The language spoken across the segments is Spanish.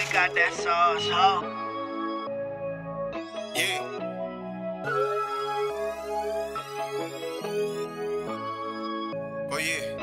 got that sauce, ho. Yeah. Oye.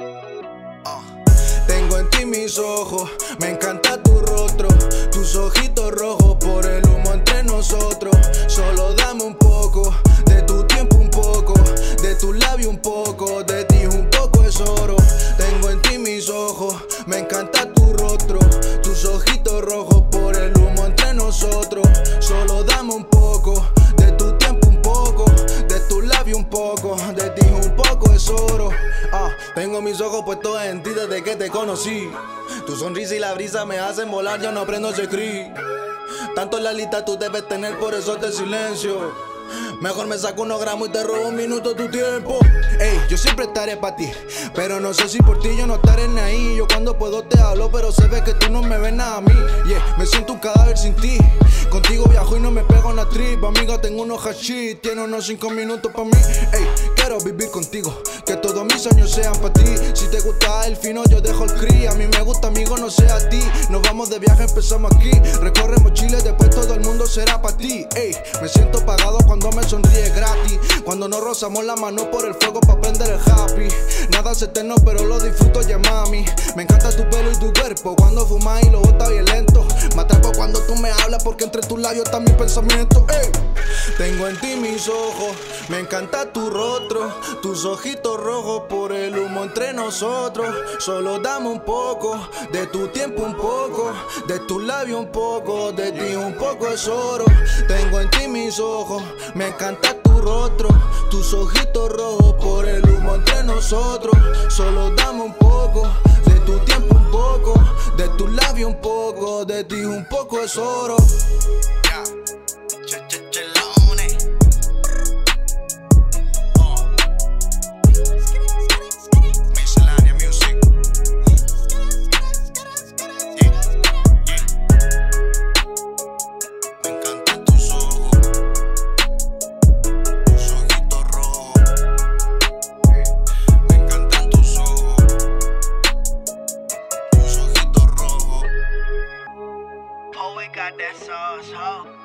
Tengo en ti mis ojos, me encanta tu rostro, tus ojitos rojos por el humo entre nosotros. Solo dame un poco, de tu tiempo un poco, de tu labio un poco, de ti un poco es oro. Tengo en ti mis ojos, me encanta tu rostro, tus ojitos rojos por el humo entre nosotros. Solo dame un poco, de tu tiempo un poco, de tu labio un poco, de ti un poco es oro. Tengo mis ojos puestos en ti desde que te conocí. Tu sonrisa y la brisa me hacen volar, yo no aprendo ese cri. Tanto en la lista tú debes tener, por eso te silencio. Mejor me saco unos gramos y te robo un minuto de tu tiempo. Ey, yo siempre estaré para ti, pero no sé si por ti yo no estaré ni ahí. Yo cuando puedo te hablo, pero se ve que tú no me ves nada a mí. Yeah, me siento un cadáver sin ti. Contigo viajo y no me pego en la trip. Amiga, tengo unos hashis, tiene unos 5 minutos para mí. Ey, quiero vivir contigo, que todos mis sueños sean para ti. Si te gusta el fino, yo dejo el cri. A mí me gusta, amigo, no sea a ti. Nos vamos de viaje, empezamos aquí. Recorremos Chile, después todo el mundo será para ti. Ey, me siento pagado cuando me sonríe gratis. Cuando nos rozamos la mano por el fuego pa' prender el happy. Nada es eterno, pero lo disfruto ya, mami. Me encanta tu pelo y tu cuerpo cuando fumas y lo botas bien lento. Me atrapo cuando tú me hablas porque entre tus labios está mi pensamiento. Ey. Tengo en ti mis ojos, me encanta tu rostro, tus ojitos rojos por el humo entre nosotros. Solo dame un poco, de tu tiempo un poco, de tu labio un poco, de ti un poco es oro. Tengo en ti mis ojos, me encanta tu rostro, tus ojitos rojos por el humo entre nosotros. Solo dame un poco, de tu tiempo un poco, de tu labio un poco, de ti un poco es oro. Got that sauce, ho.